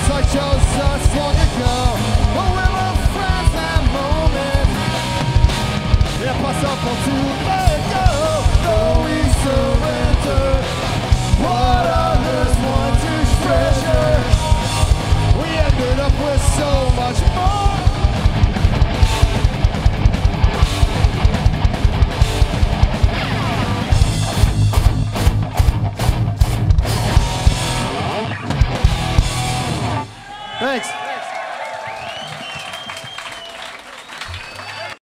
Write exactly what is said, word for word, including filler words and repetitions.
I chose us long ago. Oh, we were friends that moment. Impossible to let go. Though we surrendered what others want to treasure, we ended up with so much more. Thanks.